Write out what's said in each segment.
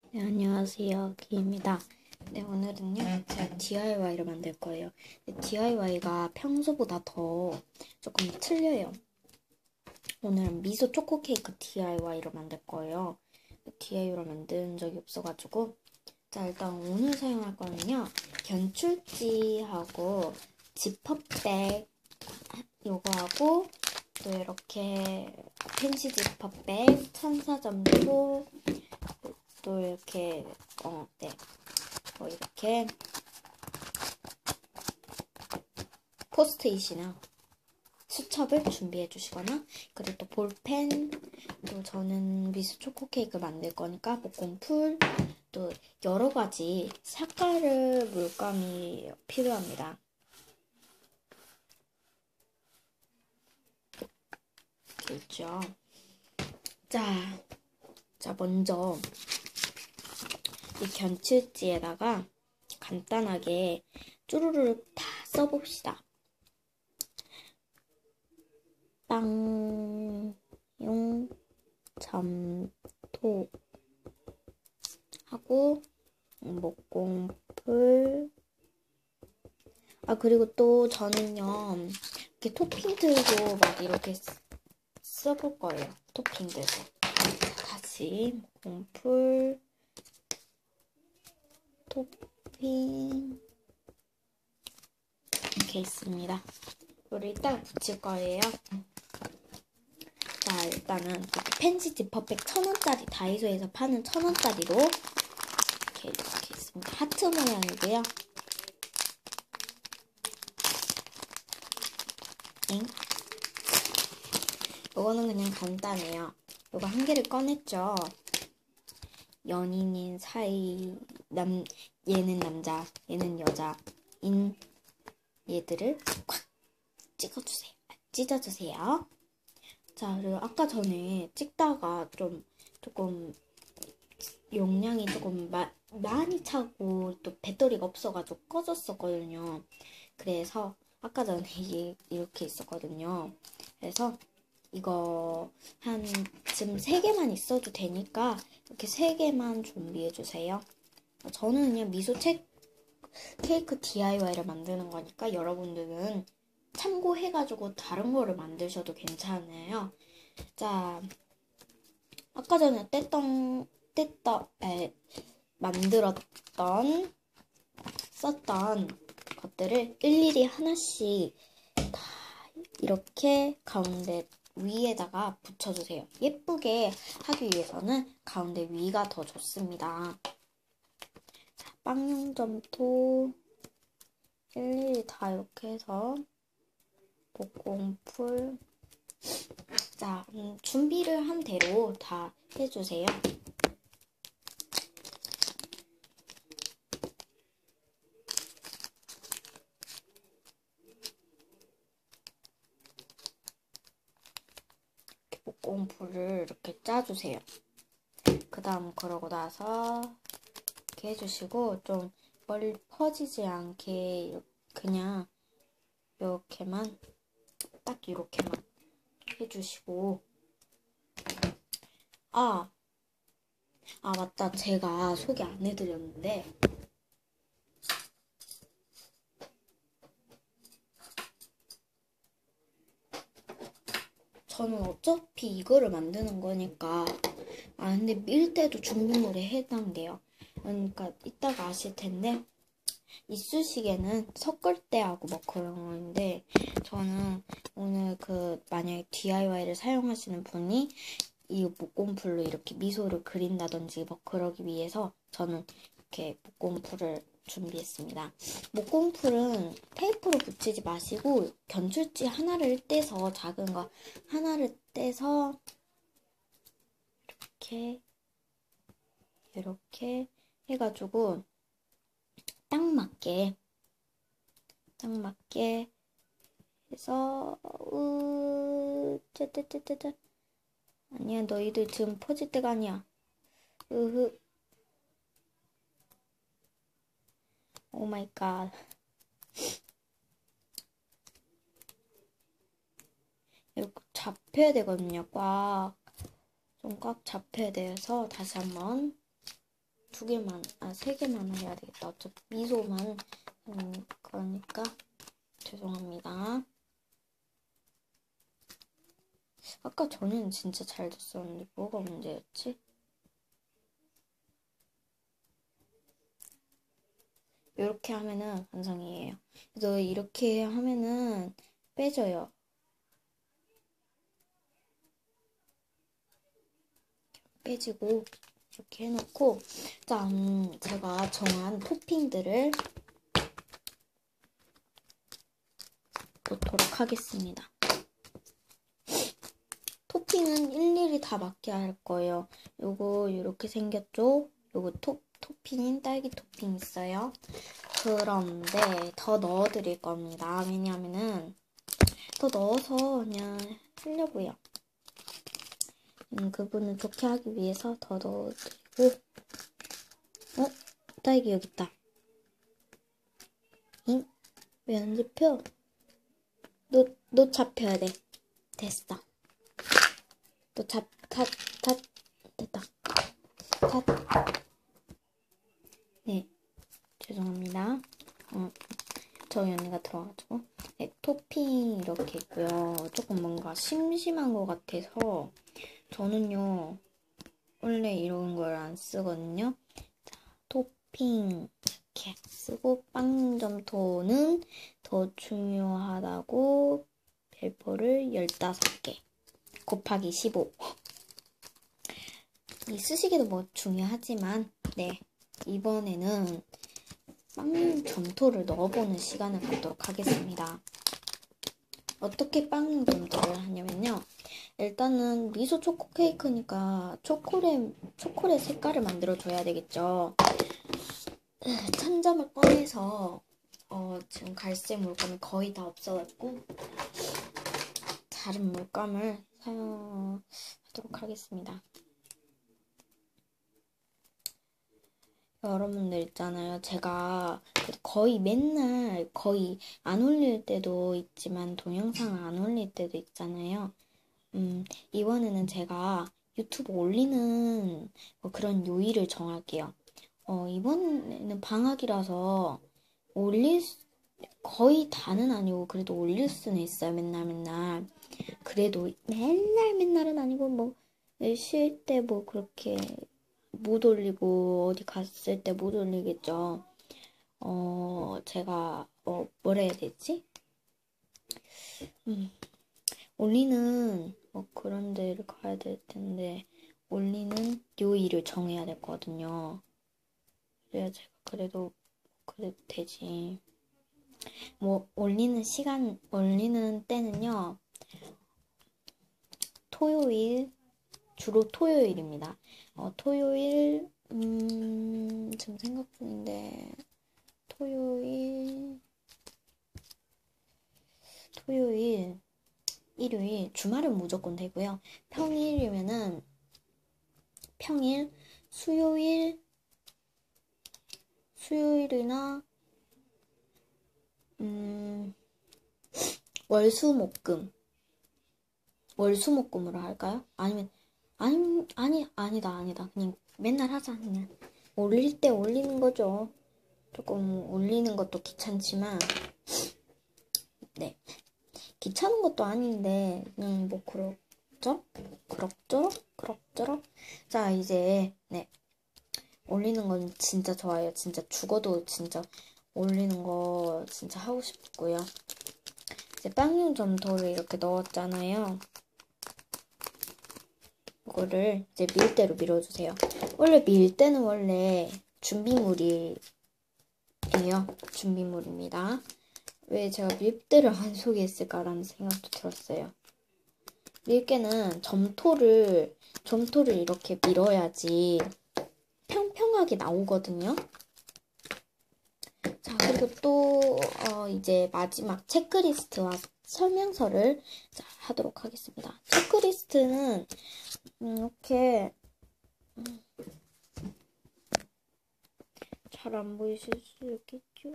네, 안녕하세요. 기입니다. 네, 오늘은요, 제가 DIY를 만들 거예요. DIY가 평소보다 더 조금 틀려요. 오늘은 미소 초코 케이크 DIY를 만들 거예요. DIY를 만든 적이 없어가지고. 자, 일단 오늘 사용할 거는요, 견출지하고 지퍼백 요거하고 또 이렇게 펜시 지퍼백, 천사점토 또 이렇게 네. 이렇게 포스트잇이나 수첩을 준비해 주시거나 그리고 또 볼펜 또 저는 미소 초코 케이크 만들 거니까 목공풀 또 여러 가지 색깔을 물감이 필요합니다. 있죠. 자 먼저 이 견출지에다가 간단하게 쭈루루를 다 써봅시다. 빵용 점토 하고 목공풀 그리고 또 저는요 이렇게 토핑 들고 막 이렇게 써볼 거예요. 토핑 들고 다시 목공풀 토핑 이렇게 있습니다. 이거를 이따가 붙일 거예요. 자, 일단은 펜시 지퍼백 1,000원짜리 다이소에서 파는 1,000원짜리로 이렇게 있습니다. 하트 모양이고요. 이거는 그냥 간단해요. 이거 한 개를 꺼냈죠. 연인인 사이 얘는 남자, 얘는 여자인 얘들을 콱 찢어주세요. 자, 그리고 아까 전에 찍다가 조금 용량이 조금 많이 차고 또 배터리가 없어가지고 꺼졌었거든요. 그래서 아까 전에 이렇게 있었거든요. 그래서 이거 지금 3개만 있어도 되니까 이렇게 3개만 준비해주세요. 저는 그냥 미소 케이크 DIY를 만드는 거니까 여러분들은 참고해가지고 다른 거를 만드셔도 괜찮아요. 자, 아까 전에 썼던 것들을 일일이 하나씩 다 이렇게 가운데 위에다가 붙여주세요. 예쁘게 하기 위해서는 가운데 위가 더 좋습니다. 자, 빵용점토 일일이 다 이렇게 해서 목공풀 자, 준비를 한 대로 다 해주세요. 목공풀을 이렇게 짜주세요. 그 다음 그러고 나서 이렇게 해주시고 좀 멀리 퍼지지 않게 그냥 이렇게만 딱 이렇게만 해주시고 맞다. 제가 소개 안 해드렸는데 저는 어차피 이거를 만드는 거니까 근데 밀 때도 준비물에 해당돼요. 그러니까 이따가 아실 텐데 이쑤시개는 섞을 때 하고 뭐 그런 건데 저는 오늘 만약에 DIY를 사용하시는 분이 이 목공풀로 이렇게 미소를 그린다든지 뭐 그러기 위해서 저는 이렇게 목공풀을 준비했습니다. 목공풀은 테이프로 붙이지 마시고 견출지 하나를 떼서 작은 거 하나를 떼서 이렇게 해가지고 딱 맞게 해서 짜짜짜짜짜 아니야 너희들 지금 퍼질 때가 아니야. 오 마이 갓. 이렇게 잡혀야 되거든요. 좀 꽉 잡혀야 돼서 다시 한번 세 개만 해야 되겠다. 어차피 미소만 하는 거니까 죄송합니다. 아까 전에는 진짜 잘 됐었는데 뭐가 문제였지? 이렇게 하면은 완성이에요. 그래서 이렇게 하면은 빼져요. 빼지고 이렇게 해놓고 자, 제가 정한 토핑들을 놓도록 하겠습니다. 토핑은 일일이 다 맞게 할 거예요. 요거 이렇게 생겼죠? 요거 토핑인 딸기 토핑 있어요. 그런데 더 넣어드릴 겁니다. 왜냐하면은 더 넣어서 그냥 하려고요. 그분을 좋게 하기 위해서 더 넣어드리고 딸기 여기 있다. 잉? 왜 안 잡혀? 너 잡혀야 돼. 됐어. 너 됐다. 네, 죄송합니다. 저희 언니가 들어와가지고. 네, 토핑 이렇게 있고요. 조금 뭔가 심심한 것 같아서 저는요, 원래 이런 걸 안 쓰거든요. 자, 토핑 이렇게 쓰고 빵점토는 더 중요하다고 별표를 15개 곱하기 15. 이 쓰시기도 뭐 중요하지만 네, 이번에는 빵 점토를 넣어보는 시간을 갖도록 하겠습니다. 어떻게 빵 점토를 하냐면요. 일단은 미소 초코 케이크니까 초콜릿 색깔을 만들어줘야 되겠죠. 천점을 꺼내서 지금 갈색 물감이 거의 다 없어졌고 다른 물감을 사용하도록 하겠습니다. 여러분들 있잖아요. 제가 거의 맨날 거의 안 올릴 때도 있지만 동영상 안 올릴 때도 있잖아요. 이번에는 제가 유튜브 올리는 그런 요일을 정할게요. 이번에는 방학이라서 거의 다는 아니고 그래도 올릴 수는 있어요. 맨날. 그래도 맨날은 아니고 뭐 쉴 때 뭐 그렇게 못 올리고 어디 갔을 때 못 올리겠죠. 제가 뭐라 해야 되지? 올리는 그런 데를 가야 될 텐데 올리는 요일을 정해야 되거든요. 그래야 제가 그래도 되지. 뭐 올리는 때는요. 주로 토요일입니다. 토요일 지금 생각 중인데 토요일, 일요일, 주말은 무조건 되고요. 평일이면은 평일, 수요일이나 월수목금으로 할까요? 아니다. 그냥 맨날 하자. 그냥 올릴 때 올리는 거죠. 조금 올리는 것도 귀찮지만 네, 귀찮은 것도 아닌데 그냥 뭐 그럭저럭. 자, 이제 네, 올리는 건 진짜 좋아요. 진짜 죽어도 진짜 올리는 거 진짜 하고 싶고요. 이제 빵용 점토를 이렇게 넣었잖아요. 이거를 이제 밀대로 밀어주세요. 원래 밀대는 원래 준비물이에요. 준비물입니다. 왜 제가 밀대를 안 소개했을까라는 생각도 들었어요. 밀개는 점토를 이렇게 밀어야지 평평하게 나오거든요. 자, 그리고 또 이제 마지막 체크리스트와 설명서를 하도록 하겠습니다. 체크리스트는 이렇게 잘 안 보이실 수 있겠죠?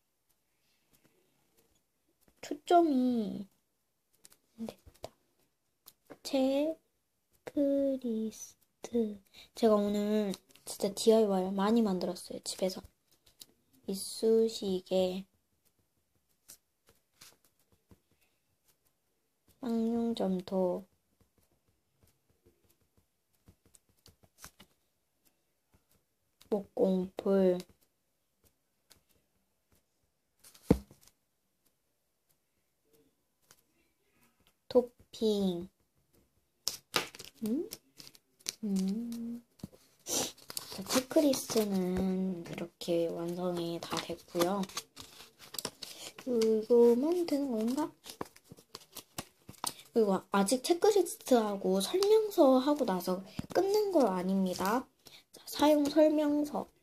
초점이 안 됐다. 체크리스트. 제가 오늘 진짜 DIY 많이 만들었어요, 집에서. 이쑤시개, 쌍용점토, 목공풀, 토핑. 자, 체크리스트는 이렇게 완성이 다 됐고요. 이거만 되는 건가? 그리고 아직 체크리스트하고 설명서 하고 나서 끝낸 거 아닙니다. 자, 사용 설명서.